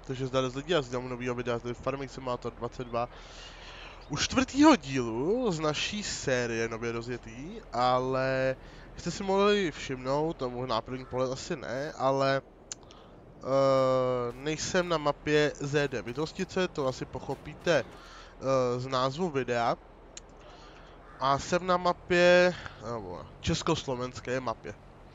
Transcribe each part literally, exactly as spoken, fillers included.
protože zdali z lidí a zdám novýho videa z Farming Simulator dvacet dva. U čtvrtýho dílu z naší série nově rozjetý, ale jste si mohli všimnout, to možná první pohled asi ne, ale uh, nejsem na mapě Z D Bytostice, to asi pochopíte uh, z názvu videa. A jsem na mapě, nebo československé mapě.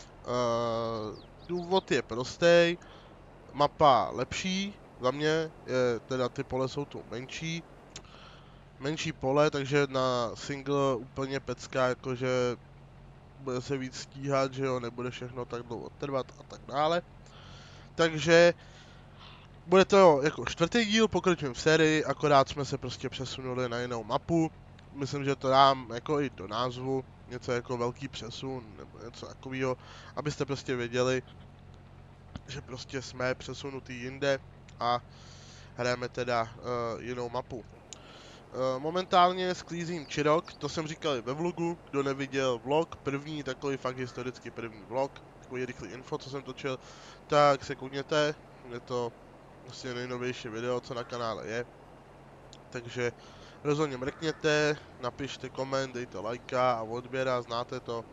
Uh, důvod je prostý, mapa lepší, za mě, je, teda ty pole jsou tu menší, menší pole, takže na single úplně pecka, jakože bude se víc stíhat, že jo, nebude všechno tak dlouho trvat a tak dále. Takže bude to jako čtvrtý díl, pokračujeme v sérii, akorát jsme se prostě přesunuli na jinou mapu. Myslím, že to dám jako i do názvu, něco jako velký přesun, nebo něco takového, abyste prostě věděli, že prostě jsme přesunutý jinde a hrajeme teda uh, jinou mapu. Uh, momentálně sklízím Čirok, to jsem říkal i ve vlogu, kdo neviděl vlog, první, takový fakt historicky první vlog, takový rychlý info, co jsem točil, tak se koukněte, je to vlastně nejnovější video, co na kanále je. Takže rozhodně mrkněte, napište koment, dejte lajka a odběra, znáte to.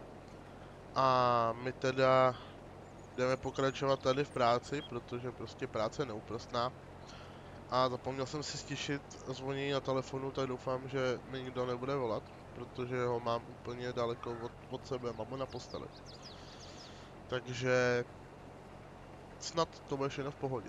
A my teda jdeme pokračovat tady v práci, protože prostě práce je neúprostná. A zapomněl jsem si stišit zvonění na telefonu, tak doufám, že mi nikdo nebude volat, protože ho mám úplně daleko od, od sebe, mám ho na posteli. Takže snad to bude všechno v pohodě.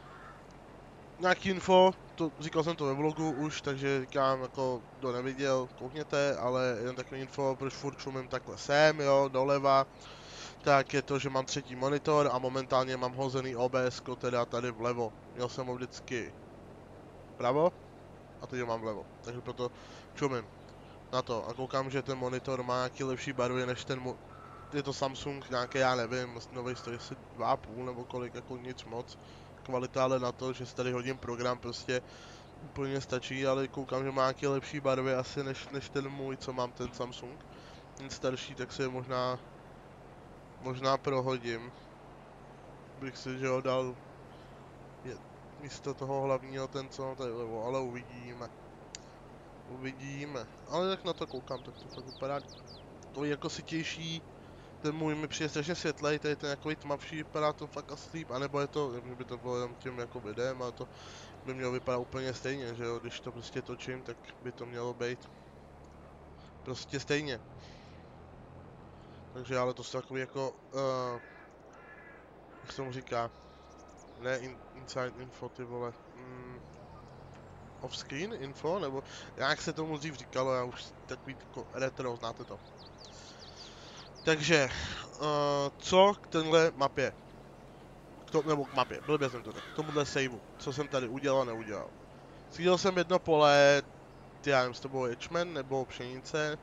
Nějaký info, to, říkal jsem to ve vlogu už, takže říkám, jako kdo neviděl, koukněte, ale jen takový info, proč furt šumím takhle sem, jo, doleva, tak je to, že mám třetí monitor a momentálně mám hozený O B S, teda tady vlevo. Měl jsem ho vždycky vpravo a teď ho mám vlevo, takže proto šumím na to a koukám, že ten monitor má nějaký lepší barvy než ten, mo je to Samsung nějaké, já nevím, nový stojí asi dva a půl nebo kolik, jako nic moc. Kvalita, ale na to, že si tady hodím program, prostě úplně stačí, ale koukám, že má nějaké lepší barvy asi než, než ten můj, co mám ten Samsung. Ten starší, tak si je možná, možná prohodím. Bych si, že ho dal je, místo toho hlavního ten, co mám tady levo, ale uvidíme. Uvidíme. Ale jak na to koukám, tak to fakt vypadá to je jako sytější. Ten můj mi přijde strašně světlej, tady ten takový tmavší, vypadá to fakt asi líp, anebo je to, že by to bylo jenom tím jako videem, ale to by mělo vypadat úplně stejně, že jo, když to prostě točím, tak by to mělo být prostě stejně. Takže ale to jsou takový jako, uh, jak se mu říká, ne in, inside info, ty vole, mm, off-screen info, nebo jak se tomu dřív říkalo, já už takový jako retro, znáte to. Takže, uh, co k tenhle mapě? K to, nebo k mapě, blbě jsem to tak, k tomuhle saveu, co jsem tady udělal a neudělal. Sklízel jsem jedno pole, ty já nevím, s tebou ječmen nebo pšenice.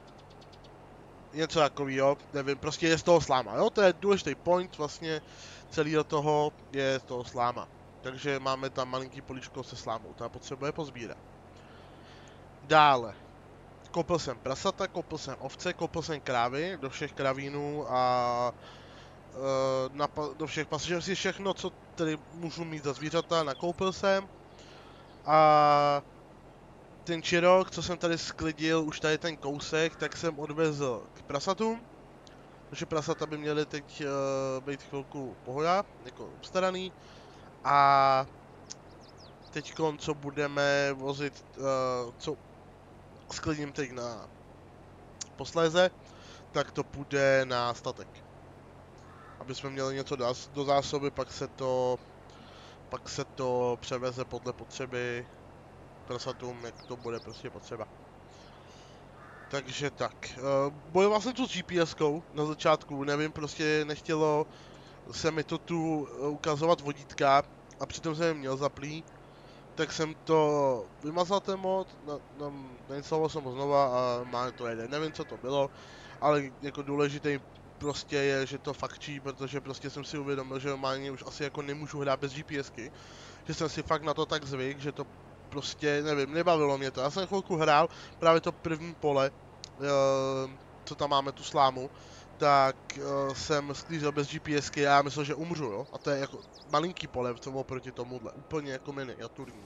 Něco takovýho, nevím, prostě je z toho sláma, jo, to je důležitý point vlastně celého toho je z toho sláma. Takže máme tam malinký políčko se slámou, ta potřebuje pozbírat. Dále. Koupil jsem prasata, koupil jsem ovce, koupil jsem krávy do všech kravínů a uh, na, do všech pasažerů, všechno, co tedy můžu mít za zvířata, nakoupil jsem. A ten čirok, co jsem tady sklidil, už tady ten kousek, tak jsem odvezl k prasatům. Protože prasata by měly teď uh, být chvilku pohoda, jako obstaraný. A teďkon, co budeme vozit, uh, co sklidím teď na posléze, tak to půjde na statek. Aby jsme měli něco do zásoby, pak se to, pak se to převeze podle potřeby prasatům, jak to bude prostě potřeba. Takže tak, uh, bojoval jsem tu s GPSkou na začátku, nevím, prostě nechtělo se mi to tu ukazovat vodítka a přitom jsem je měl zaplý, tak jsem to vymazal ten mod, na, na, nainstaloval jsem ho znova a má to jeden, nevím co to bylo, ale jako důležitý prostě je, že to fakčí, protože prostě jsem si uvědomil, že normálně už asi jako nemůžu hrát bez GPSky, že jsem si fakt na to tak zvyk, že to prostě, nevím, nebavilo mě to. Já jsem chvilku hrál, právě to první pole, uh, co tam máme, tu slámu, tak uh, jsem sklízel bez GPSky a já myslel, že umřu, jo. A to je jako malinký polev, co oproti tomuhle, úplně jako miniaturní.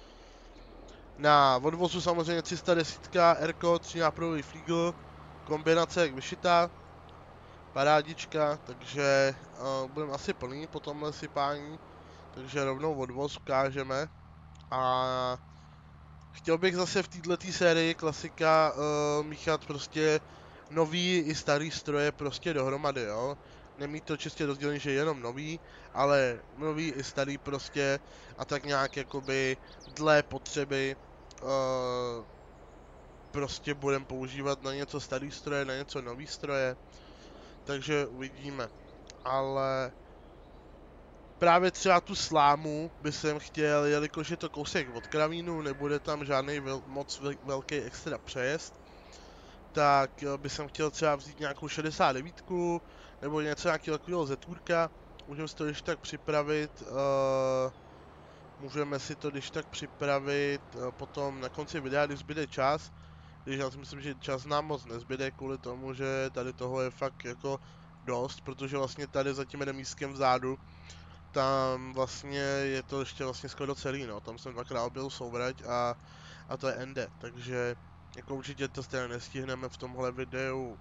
Na odvozu samozřejmě tři sta deset Airco, tři nápravový flígl, kombinace jak vyšitá, parádička, takže uh, budeme asi plný po tomhle sypání, takže rovnou odvoz ukážeme. A chtěl bych zase v této sérii klasika uh, míchat prostě nový i starý stroje prostě dohromady, jo. Nemít to čistě rozdělený, že jenom nový, ale nový i starý prostě a tak nějak jakoby dle potřeby uh, prostě budeme používat na něco starý stroje, na něco nový stroje, takže uvidíme. Ale právě třeba tu slámu by jsem chtěl, jelikož je to kousek od kravínu, nebude tam žádný vel, moc vel, velký extra přejezd, tak by jsem chtěl třeba vzít nějakou šedesát devět, nebo něco nějakého takového zetůrka. Můžeme si to když tak připravit, uh, můžeme si to když tak připravit uh, potom na konci videa, když zbyde čas. Když já si myslím, že čas nám moc nezbyde kvůli tomu, že tady toho je fakt jako dost, protože vlastně tady za tím remízkem vzadu, tam vlastně je to ještě vlastně skoro celý, no, tam jsem dvakrát objel souvrať a, a to je ende, takže jako určitě to stejně nestihneme v tomhle videu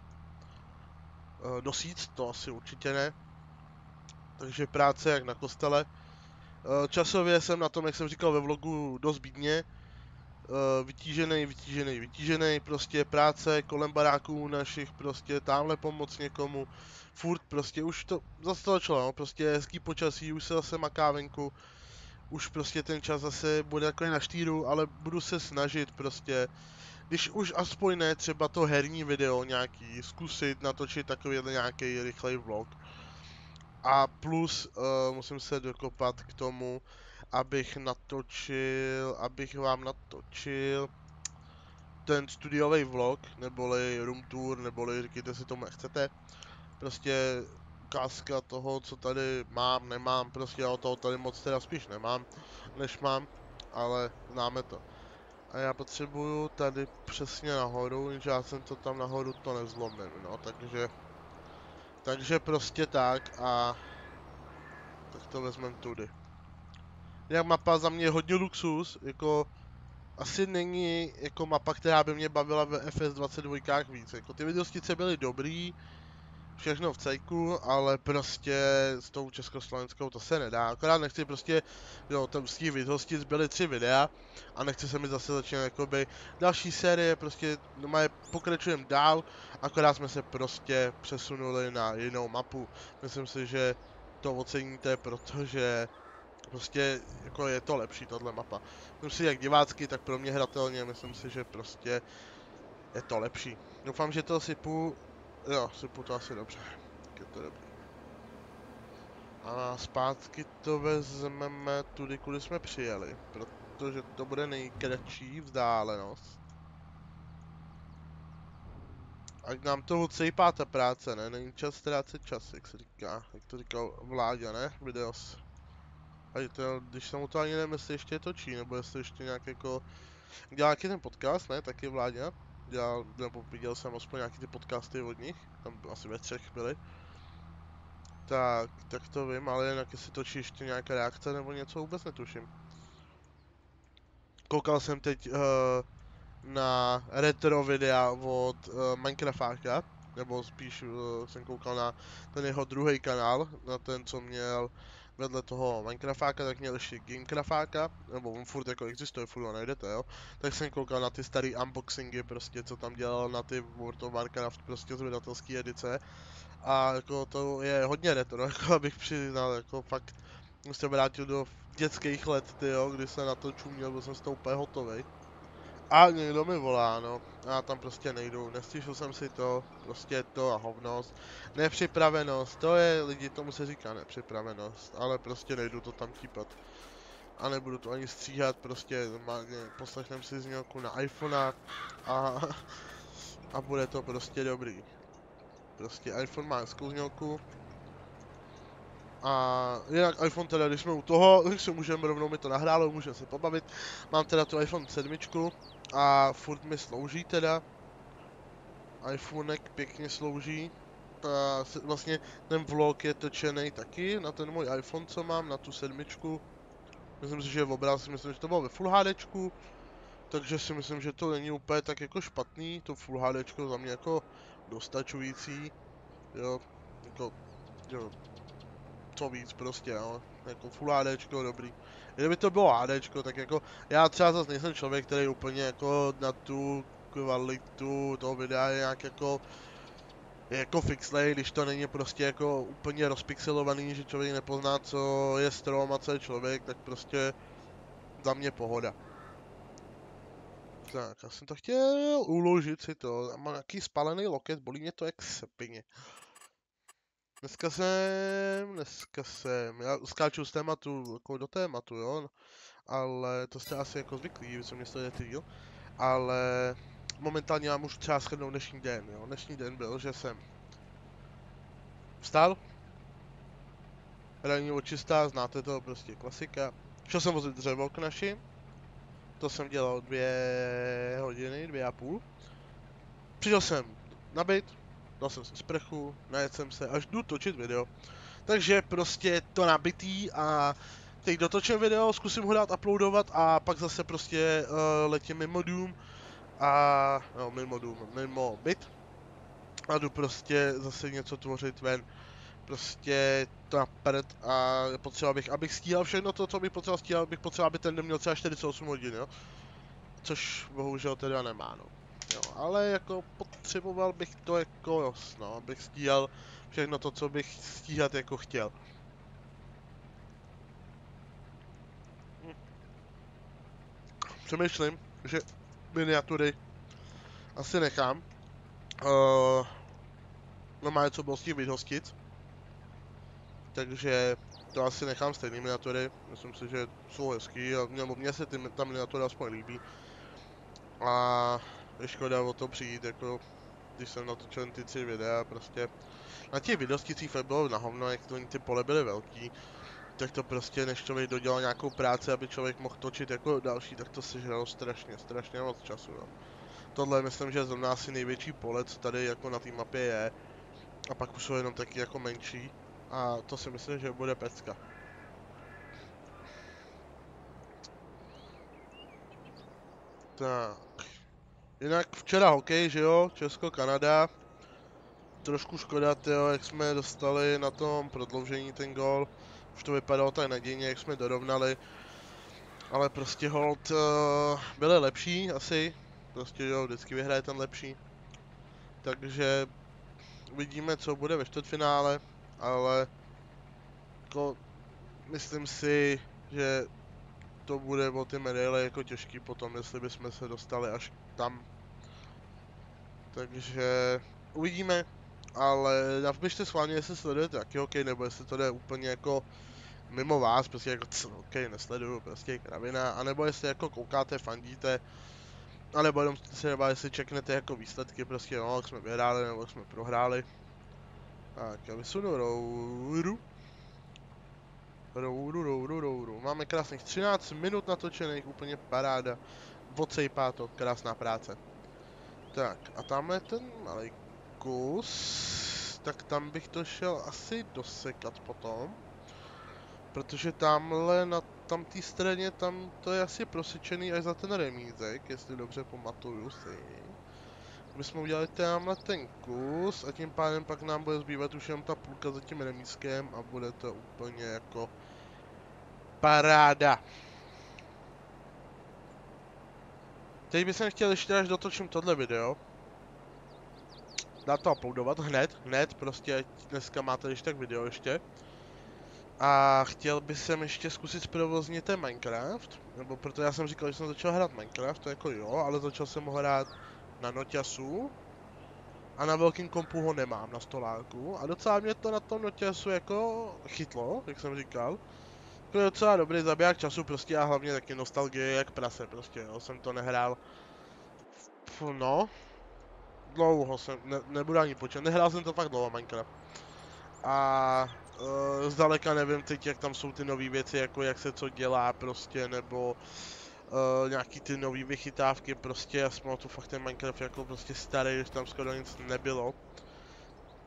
uh, dosít, to asi určitě ne, takže práce jak na kostele. Uh, časově jsem na tom, jak jsem říkal ve vlogu, dost bídně, uh, vytížený, vytížený, vytížený, prostě práce kolem baráků našich, prostě tamhle pomoct někomu, furt prostě už to zase to začalo, no, prostě hezký počasí, už se zase maká venku, už prostě ten čas zase bude takový na štíru, ale budu se snažit prostě, když už aspoň ne třeba to herní video nějaký, zkusit natočit takovýhle nějaký rychlej vlog. A plus uh, musím se dokopat k tomu, abych natočil, abych vám natočil ten studiový vlog, neboli room tour, neboli říkejte si tomu jak chcete. Prostě ukázka toho, co tady mám, nemám, prostě já toho tady moc teda spíš nemám, než mám, ale známe to. A já potřebuju tady přesně nahoru, jenže já jsem to tam nahoru to nezlomím, no, takže... Takže prostě tak a... Tak to vezmeme tudy. Jak mapa za mě je hodně luxus, jako... Asi není jako mapa, která by mě bavila ve F S dvacet dva víc, jako ty videostice byly dobrý, všechno v cejku, ale prostě s tou československou to se nedá, akorát nechci prostě, jo, tam z těch vidhostic byly tři videa a nechci se mi zase začínat jakoby další série, prostě no, pokračujeme dál, akorát jsme se prostě přesunuli na jinou mapu, myslím si, že to oceníte, protože prostě jako je to lepší tahle mapa. Myslím si jak divácky, tak pro mě hratelně, myslím si, že prostě je to lepší. Doufám, že to sypu, jo, sypu to asi dobře, tak je to dobrý. A zpátky to vezmeme tudy, kudy jsme přijeli, protože to bude nejkratší vzdálenost. Ať nám to odsejpá ta práce, ne? Není čas ztrácet čas, jak se říká, jak to říkal Vláďa, ne? Videos. A to, když se mu to ani nevím, jestli ještě točí, nebo jestli ještě nějak jako... Dělal nějaký ten podcast, ne? Taky Vláďa. Dělal, nebo viděl jsem aspoň nějaký ty podcasty od nich, tam asi ve třech byly. Tak, tak to vím, ale jinak jestli točí ještě nějaká reakce nebo něco, vůbec netuším. Koukal jsem teď uh, na retro videa od uh, Minecraftáka, nebo spíš uh, jsem koukal na ten jeho druhý kanál, na ten, co měl vedle toho Minecraftáka, tak měl ještě Gamecraftáka, nebo on furt jako existuje, furt ho najdete, jo. Tak jsem koukal na ty starý unboxingy, prostě, co tam dělal na ty World of Warcraft, prostě zvědatelský edice. A jako to je hodně retro, jako abych přiznal, jako fakt jsem se vrátil do dětských let, tyjo, kdy jsem na to čuměl, byl jsem z toho úplně hotovej. A někdo mi volá, no, já tam prostě nejdu, neslyšel jsem si to, prostě to a hovnost. Nepřipravenost, to je, lidi, tomu se říká nepřipravenost, ale prostě nejdu to tam típat. A nebudu to ani stříhat, prostě normálně poslechnem si znělku na iPhone a, a bude to prostě dobrý. Prostě iPhone má hezkou znělku. A jinak iPhone teda, když jsme u toho, tak si můžeme rovnou mi to nahrálo, můžeme se pobavit. Mám teda tu iPhone sedm a furt mi slouží teda. iPhonek pěkně slouží. A vlastně ten vlog je točený taky na ten můj iPhone, co mám, na tu sedmičku. Myslím si, že v obraz, myslím, že to bylo ve Full HDčku. Takže si myslím, že to není úplně tak jako špatný, to Full HDčko za mě jako dostačující. Jo, jako, jo, co víc prostě, no, jako Full HDčko dobrý. Kdyby to bylo HDčko, tak jako, já třeba zase nejsem člověk, který úplně jako na tu kvalitu toho videa je nějak jako, je jako fixlej, když to není prostě jako úplně rozpixelovaný, že člověk nepozná, co je strom a co je člověk, tak prostě za mě pohoda. Tak, já jsem to chtěl uložit si to, mám nějaký spalený loket, bolí mě to jak sepině. Dneska jsem, dneska jsem, já skáču z tématu, jako do tématu, jo, ale to jste asi jako zvyklí, vy co mě sledujete díl, ale momentálně mám už třeba shrnout dnešní den, jo, dnešní den byl, že jsem vstal, ranní očistá, znáte to, prostě klasika, šel jsem vozit dřevo k našim, to jsem dělal dvě hodiny, dvě a půl, přišel jsem na byt, dal jsem si sprchu, najet jsem se, až jdu točit video. Takže prostě to nabitý a teď dotočím video, zkusím ho dát uploadovat a pak zase prostě uh, letím mimo dům a, no mimo dům, mimo byt a jdu prostě zase něco tvořit ven. Prostě to na prd a potřeba bych, abych stíhal všechno to, co bych potřeboval stíhal, bych potřeboval, aby ten den měl třeba čtyřicet osm hodin, jo. Což bohužel teda nemá, no. Jo, ale jako potřeboval bych to jako, no, abych stíhal všechno to, co bych stíhat jako chtěl. Přemýšlím, že miniatury asi nechám. Uh, no má co bylo s tím vyhostit. Takže to asi nechám stejný miniatury. Myslím si, že jsou hezký a nebo mně se ty, ta miniatura aspoň líbí. A je škoda o to přijít, jako když jsem natočil ty tři videa, prostě na těch vyhosticích fakt bylo na hovno, jak to, ty pole byly velký. Tak to prostě, než člověk dodělal nějakou práci, aby člověk mohl točit jako další, tak to sežralo strašně, strašně moc času, no. Tohle myslím, že je zrovna asi největší pole, co tady jako na té mapě je. A pak už jsou jenom taky jako menší. A to si myslím, že bude pecka. Tak. Jinak včera hokej, že jo? Česko-Kanada. Trošku škoda, tyjo, jak jsme dostali na tom prodloužení ten gól. Už to vypadalo tak nadějně, jak jsme dorovnali. Ale prostě hold uh, byli lepší asi. Prostě jo, vždycky vyhraje ten lepší. Takže uvidíme, co bude ve čtvrtfinále. Ale jako myslím si, že to bude o ty medaile jako těžký potom, jestli bychom se dostali až tam. Takže uvidíme, ale napište schválně, jestli sledujete taky hokej, nebo jestli to jde úplně jako mimo vás, prostě jako co, hokej nesleduju, prostě kravina, anebo jestli jako koukáte, fandíte, anebo jenom třeba jestli čeknete jako výsledky, prostě no, jak jsme vyhráli, nebo jak jsme prohráli. Tak, já vysunu rouru. Rouru, rouru, rouru. Máme krásných třináct minut natočených, úplně paráda. Odsejpá to, krásná práce. Tak, a tamhle ten malý kus, tak tam bych to šel asi dosekat potom. Protože tamhle na tam té straně, tam to je asi prosečený až za ten remízek, jestli dobře pamatuju si. My jsme udělali tamhle ten kus a tím pádem pak nám bude zbývat už jenom ta půlka za tím remízkem a bude to úplně jako paráda. Teď bych chtěl ještě, až dotočím tohle video, dát to uploadovat hned, hned, prostě dneska máte ještě tak video ještě. A chtěl bych sem ještě zkusit zprovoznit ten Minecraft, nebo protože já jsem říkal, že jsem začal hrát Minecraft, to jako jo, ale začal jsem ho hrát na noťasu. A na velkým kompu ho nemám, na stolárku. A docela mě to na tom noťasu jako chytlo, jak jsem říkal. To je docela dobrý zabiják času prostě a hlavně taky nostalgie jak prase prostě, jo, jsem to nehrál. Pff, no. Dlouho jsem, ne, nebudu ani počítat, nehrál jsem to fakt dlouho Minecraft. A uh, zdaleka nevím teď, jak tam jsou ty nové věci, jako jak se co dělá prostě, nebo uh, nějaký ty nové vychytávky prostě, já jsem tu fakt ten Minecraft jako prostě starý, že tam skoro nic nebylo.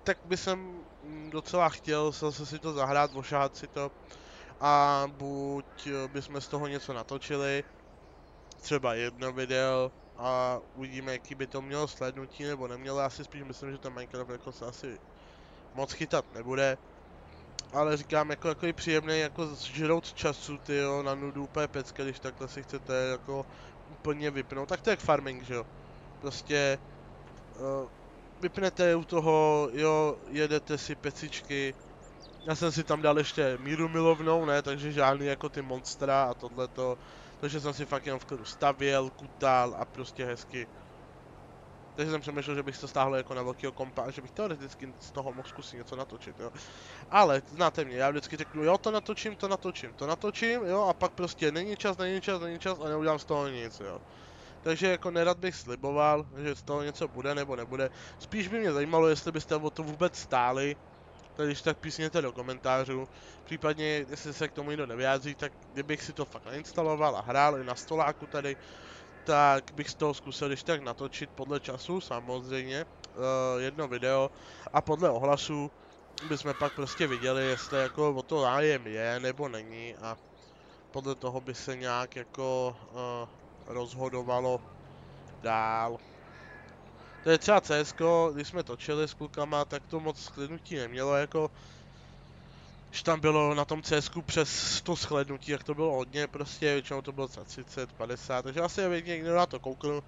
tak by jsem docela chtěl zase si to zahrát, ošahat si to a buď bychom z toho něco natočili, třeba jedno video a uvidíme, jaký by to mělo slednutí nebo nemělo. Já si spíš myslím, že ten Minecraft jako se asi moc chytat nebude. Ale říkám, jako takový příjemný jako žrout času, tyjo, na nudu úplně pecka, když takhle si chcete jako úplně vypnout. Tak to je jak farming, že jo. Prostě uh, vypnete u toho, jo, jedete si pecičky. Já jsem si tam dal ještě míru milovnou, ne, takže žádný jako ty monstra a tohleto. Takže jsem si fakt jenom v klidu stavěl, kutal a prostě hezky. Takže jsem přemýšlel, že bych to stáhl jako na velkýho kompa a že bych teoreticky z toho mohl zkusit něco natočit, jo. Ale znáte mě, já vždycky řeknu, jo, to natočím, to natočím, to natočím, jo, a pak prostě není čas, není čas, není čas a neudělám z toho nic, jo. Takže jako nerad bych sliboval, že z toho něco bude nebo nebude. Spíš by mě zajímalo, jestli byste o to vůbec stáli. Tak když tak písněte do komentářů. Případně, jestli se k tomu někdo nevyjádří, tak kdybych si to fakt nainstaloval a hrál i na stoláku tady, tak bych z toho zkusil když tak natočit podle času, samozřejmě, uh, jedno video a podle ohlasu bychom pak prostě viděli, jestli jako o to zájem je nebo není a podle toho by se nějak jako uh, rozhodovalo dál. To je třeba C S ko, když jsme točili s klukama, tak to moc sklidnutí nemělo, jako když tam bylo na tom C S ku přes sto shlednutí, jak to bylo hodně, prostě většinou to bylo třeba třicet, padesát, takže asi je někdo na to koukl.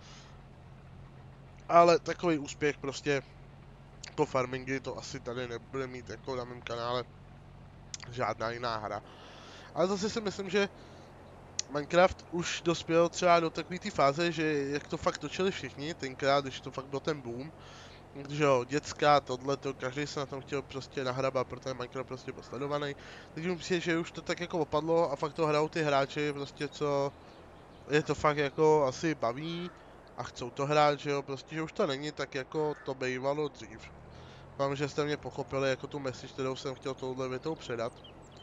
Ale takový úspěch prostě, to farmingy, to asi tady nebude mít jako na mém kanále žádná jiná hra. Ale zase si myslím, že Minecraft už dospěl třeba do takové té fáze, že jak to fakt točili všichni, tenkrát, když to fakt byl ten boom, že jo, děcka, tohleto, každý se na tom chtěl prostě nahrabat, protože Minecraft prostě byl sledovaný. Takže myslím, že už to tak jako opadlo a fakt to hrajou ty hráči, prostě co je to fakt jako asi baví a chcou to hrát, že jo, prostě, že už to není tak jako to bývalo dřív. Vám, že jste mě pochopili jako tu message, kterou jsem chtěl touhle větou předat.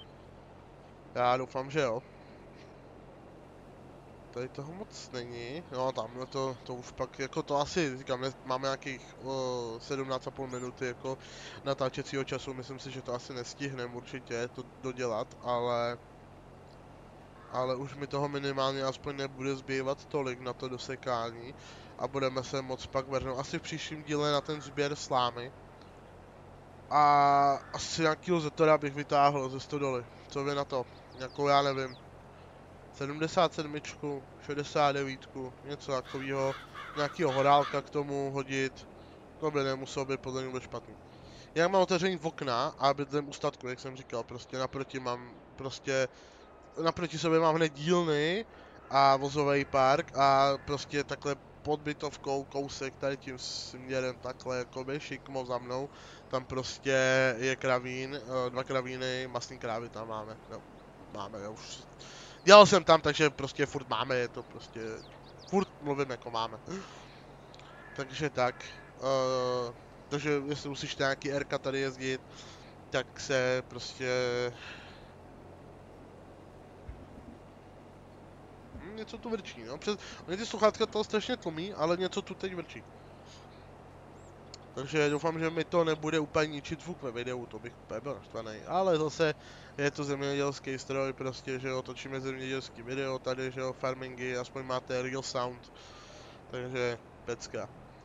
Já doufám, že jo. Tady toho moc není, no tamhle to, to už pak, jako to asi, říkám, máme nějakých o, sedmnáct a půl minuty jako natáčecího času, myslím si, že to asi nestihneme určitě to dodělat, ale ale už mi toho minimálně aspoň nebude zbývat tolik na to dosekání a budeme se moc pak vrhnout asi v příštím díle na ten sběr slámy a asi nějakýho zetora bych vytáhl ze stodoly, co vy na to, nějakou já nevím. sedmdesát sedm, šedesát devět, něco takového, nějakýho horálka k tomu hodit, to by nemuselo být podle mě vůbec špatný. Já mám otevřený v okna a bydlím u statku, jak jsem říkal, prostě naproti mám, prostě, naproti sobě mám hned dílny a vozový park a prostě takhle pod bytovkou kousek tady tím směrem takhle jakoby šikmo za mnou, tam prostě je kravín, dva kravíny, masný krávy tam máme, no, máme, já už dělal jsem tam, takže prostě furt máme, je to prostě, furt mluvím jako máme. Takže tak, uh, takže jestli uslyšte nějaký R K tady jezdit, tak se prostě... Hm, něco tu vrčí, no, přes... Oni ty sluchátka to strašně tlumí, ale něco tu teď vrčí. Takže doufám, že mi to nebude úplně ničit zvuk ve videu, to bych úplně byl naštvaný. Ale zase je to zemědělský stroj, prostě, že jo, točíme zemědělský video tady, že jo, farmingy, aspoň máte real sound. Takže pecka.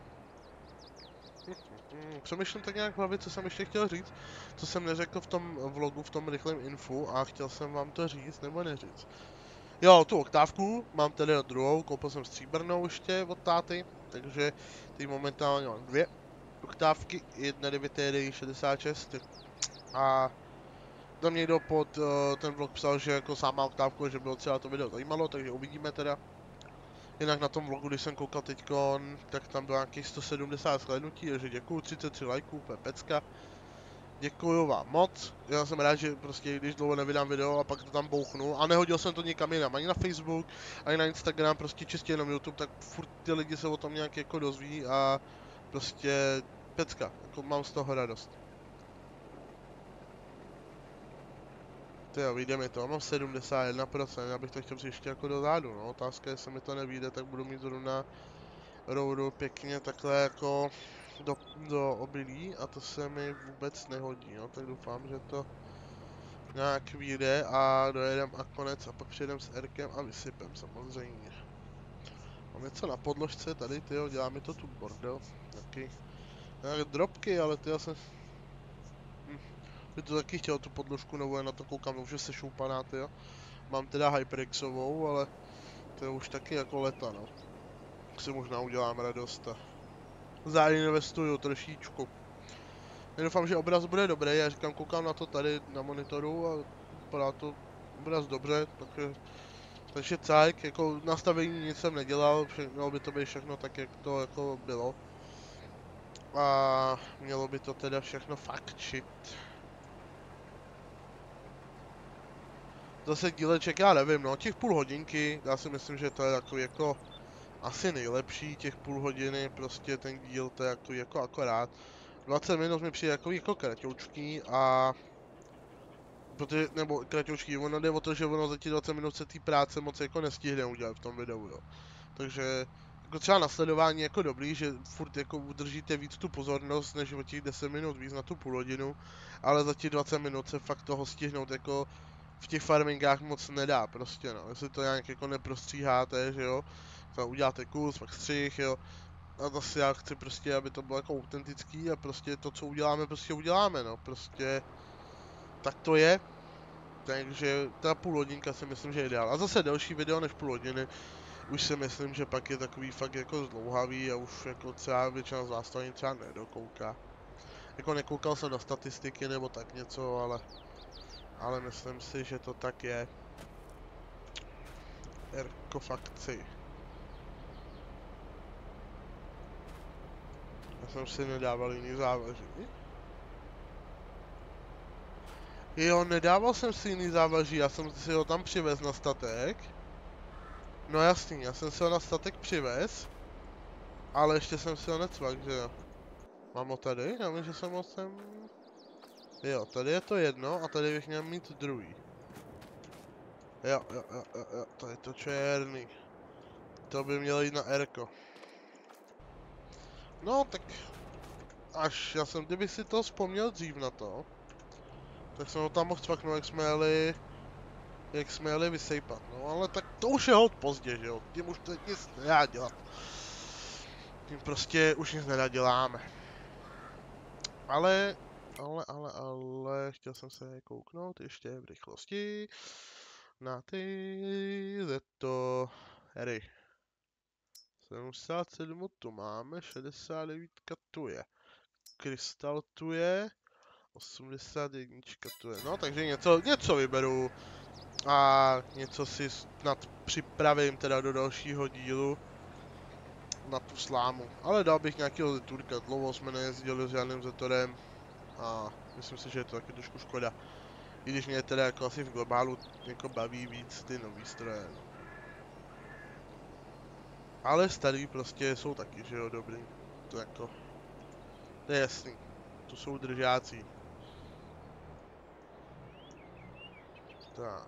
Přemýšlím tak nějak v hlavě, co jsem ještě chtěl říct, co jsem neřekl v tom vlogu, v tom rychlém infu a chtěl jsem vám to říct, nebo neříct. Jo, tu oktávku, mám tady druhou, koupil jsem stříbrnou ještě od táty, takže teď momentálně mám dvě oktávky, jedna devět šedesát šest a tam někdo pod uh, ten vlog psal, že jako sám má oktávku, že bylo třeba to video zajímalo, takže uvidíme teda. Jinak na tom vlogu, když jsem koukal teďkon, tak tam bylo nějakých sto sedmdesát shlédnutí, takže děkuju, třicet tři lajků, pecka. Děkuju vám moc, já jsem rád, že prostě když dlouho nevydám video a pak to tam bouchnu a nehodil jsem to nikam jinam, ani na Facebook, ani na Instagram, prostě čistě jenom YouTube, tak furt ty lidi se o tom nějak jako dozví a prostě pecka, jako mám z toho radost. Tyjo, vyjde mi to, mám sedmdesát jedna procent, já bych to chtěl si ještě jako dozadu, no, otázka je, jestli mi to nevyjde, tak budu mít zrovna roudu pěkně takhle jako do, do obilí a to se mi vůbec nehodí, no, tak doufám, že to nějak vyjde a dojedem a konec a pak přijedem s Erkem a vysypem samozřejmě. Mám něco na podložce tady, tyjo, dělá mi to tu bordel, taky nějaké drobky, ale tyjo jsem... Hm. By to taky chtěl tu podložku, nebo na to koukám, už je sešoupaná, tyjo. Mám teda HyperXovou, ale to je už taky jako leta, no. Si možná udělám radost a zainvestuju trošičku. Já doufám, že obraz bude dobrý, já říkám, koukám na to tady na monitoru a vypadá to obraz dobře, takže, takže cajk, jako nastavení nic jsem nedělal, mělo by to být všechno tak, jak to jako bylo. A mělo by to teda všechno fakt šit. Zase díleček, já nevím, no, těch půl hodinky, já si myslím, že to je takový jako asi nejlepší, těch půl hodiny, prostě ten díl, to je jako, jako akorát. dvacet minut mi přijde jako, jako kratoučký a... Protože, nebo kratoučký, ono jde o to, že ono za těch dvacet minut se té práce moc jako nestihne udělat v tom videu, jo. Takže, jako třeba nasledování jako dobrý, že furt jako udržíte víc tu pozornost, než o těch deset minut víc na tu půl hodinu, ale za těch dvacet minut se fakt toho stihnout jako v těch farmingách moc nedá prostě, no. Jestli to nějak jako neprostříháte, že jo, to uděláte kus, pak střih, jo. A zase já chci prostě, aby to bylo jako autentický a prostě to, co uděláme, prostě uděláme, no. Prostě tak to je. Takže ta půl hodinka si myslím, že je ideál. A zase delší video než půl hodiny, už si myslím, že pak je takový fakt jako zdlouhavý a už jako třeba většina z vás to ani třeba nedokouká. Jako nekoukal jsem na statistiky nebo tak něco, ale, ale myslím si, že to tak je. Erko fakci. Já jsem si nedával jiný závaží. Jo, nedával jsem si jiný závaží, já jsem si ho tam přivez na statek. No jasný, já jsem si ho na statek přivez, ale ještě jsem si ho necvak, že jo. Mám ho tady? Já vím, že jsem ho sem... Jo, tady je to jedno a tady bych měl mít druhý. Jo, jo, jo, jo, jo, to je to černý. To by mělo jít na Erko. No, tak... Až já jsem, kdybych si to vzpomněl dřív na to, tak jsem ho tam mohl cvaknout, jak jsme jeli... Jak jsme jeli vysejpat, no ale tak to už je hod pozdě, že jo, tím už to nic nedá dělat. Tím prostě už nic nedá děláme. Ale, ale, ale, ale, chtěl jsem se kouknout ještě v rychlosti na ty zeto hry. sedmdesát sedm tu máme, šedesát devět tu je. Krystal tu je, osmdesát jedna tu je. No, takže něco, něco vyberu a něco si snad připravím teda do dalšího dílu na tu slámu. Ale dal bych nějakého zeturka, dlouho jsme nejezdili s žádným zetorem a myslím si, že je to taky trošku škoda. I když mě teda jako asi v globálu jako baví víc ty nový stroje. Ale starý prostě jsou taky, že jo, dobrý. To jako... To je jasný. To jsou držáci. Tak.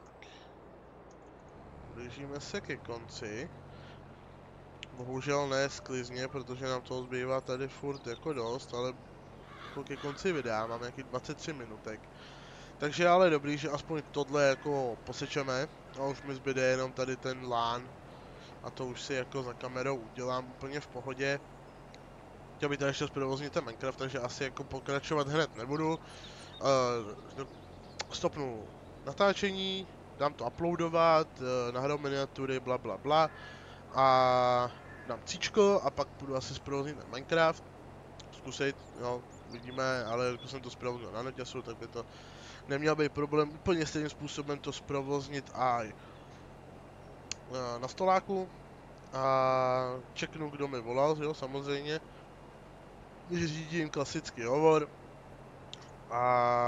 Blížíme se ke konci. Bohužel ne sklizně, protože nám toho zbývá tady furt jako dost, ale jako ke konci videa mám nějaký dvacet tři minutek. Takže ale dobrý, že aspoň tohle jako posečeme a už mi zbyde jenom tady ten lán. A to už si jako za kamerou udělám úplně v pohodě. Chtěl bych tady ještě zprovoznit ten Minecraft, takže asi jako pokračovat hned nebudu. Uh, stopnu natáčení, dám to uploadovat, uh, nahraju miniatury, bla bla bla. A dám cíčko a pak budu asi zprovoznit ten Minecraft. Zkusit, jo, vidíme, ale jako jsem to zprovoznil na Netěsu, tak by to neměl být problém. Úplně stejným způsobem to zprovoznit aj uh, na stoláku. A čeknu, kdo mi volal, jo, samozřejmě. Řídím klasický hovor. A...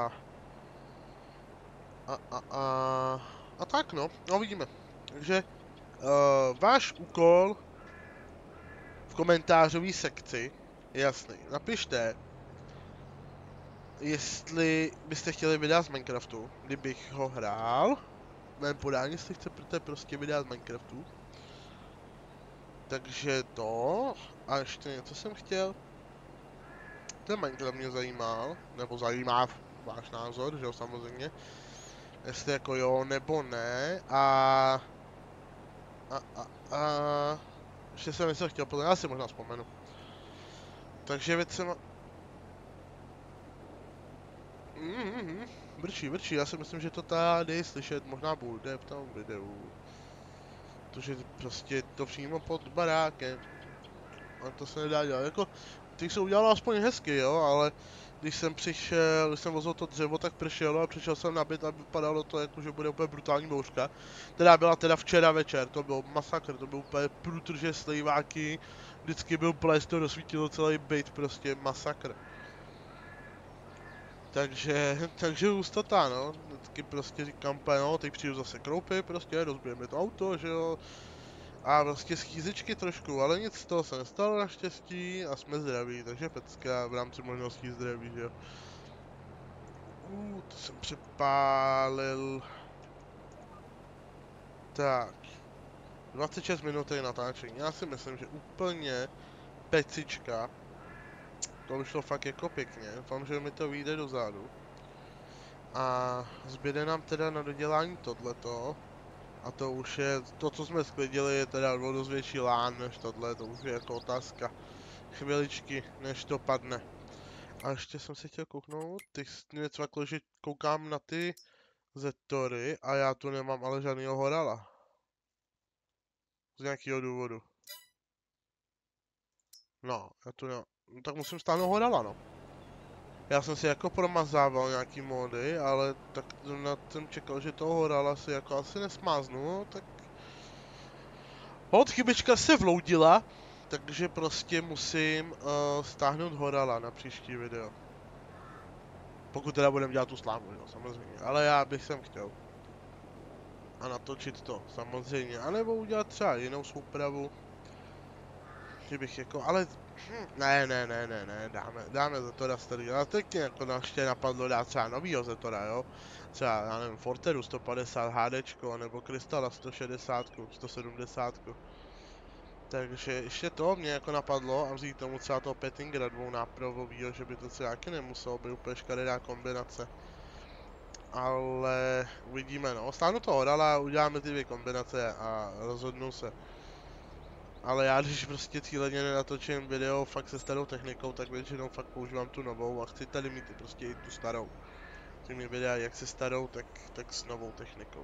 A, a, a... A tak no, no vidíme. Takže uh, váš úkol v komentářové sekci je jasný. Napište, jestli byste chtěli videa z Minecraftu, kdybych ho hrál. V mém podání, jestli chcete prostě videa z Minecraftu. Takže to... A ještě něco jsem chtěl. ten Minecraft mě zajímal, nebo zajímá váš názor, že jo, samozřejmě. Jestli jako jo, nebo ne, a... A, a, a... Ještě jsem něco chtěl, protože já si možná vzpomenu. Takže věc jsem... Mm-hmm. Vrčí, vrčí, já si myslím, že to tady slyšet možná bude v tom videu. Protože prostě to přímo pod barákem. A to se nedá dělat, jako... Ty se udělalo aspoň hezky, jo, ale... Když jsem přišel, když jsem vozil to dřevo, tak pršelo a přišel jsem na byt a vypadalo to jako, že bude úplně brutální bouřka. Teda byla teda včera večer, to byl masakr, to byl úplně průtrže slejváky. Vždycky byl ples, to rozsvítilo celý byt, prostě masakr. Takže, takže hustota, no, vždycky prostě říkám, no, teď přijdu zase kroupy, prostě rozbijeme to auto, že jo. A prostě schýzičky trošku, ale nic z toho se nestalo naštěstí a jsme zdraví, takže pecka v rámci možností zdraví, že jo. Uh, to jsem přepálil. Tak. dvacet šest minut je natáčení, já si myslím, že úplně pecička. To už šlo fakt jako pěkně, doufám, že mi to vyjde dozadu. A zbyde nám teda na dodělání tohleto. A to už je, to co jsme sklidili je teda o dost větší lán než tohle, to už je jako otázka chviličky, než to padne. A ještě jsem se chtěl kouknout, ty mě cvaklo, že koukám na ty Zetory a já tu nemám ale žádnýho horala. Z nějakého důvodu. No, já tu nemám, no, tak musím stáhnout horala, no. Já jsem si jako promazával nějaký módy, ale tak na jsem čekal, že toho horala si jako asi nesmáznu, no, tak... Hod chybička se vloudila, takže prostě musím uh, stáhnout horala na příští video. Pokud teda budeme dělat tu slávu, jo, samozřejmě, ale já bych sem chtěl. A natočit to, samozřejmě, anebo udělat třeba jinou soupravu. Kdybych jako, ale... Hm, ne, ne, ne, ne, ne, dáme, dáme Zetora starý, ale teď mě jako ještě napadlo dát třeba novýho Zetora, jo. Třeba, já nevím, Forteru sto padesát HDčko, nebo Krystala sto šedesát, sto sedmdesát. Takže ještě to mě jako napadlo a vzít tomu třeba toho Pettingera dvou nápravovýho, že by to třeba taky nemuselo být úplně škaredá kombinace. Ale uvidíme, no. Stáhnu to horala, uděláme ty dvě kombinace a rozhodnu se. Ale já když prostě cíleně nenatočím video fakt se starou technikou, tak většinou fakt používám tu novou a chci tady mít prostě i tu starou. Chci mít videa jak se starou, tak, tak s novou technikou.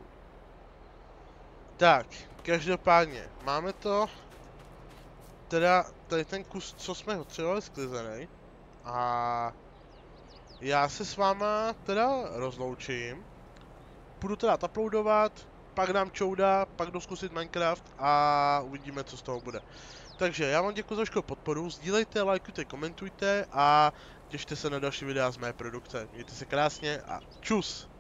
Tak, každopádně, máme to. Teda tady ten kus, co jsme potřebovali, sklizený. A já se s váma teda rozloučím. Půjdu teda uploadovat, pak dám čouda, pak jdu zkusit Minecraft a uvidíme, co z toho bude. Takže já vám děkuji za vaši podporu, sdílejte, lajkujte, komentujte a těšte se na další videa z mé produkce. Mějte se krásně a čus!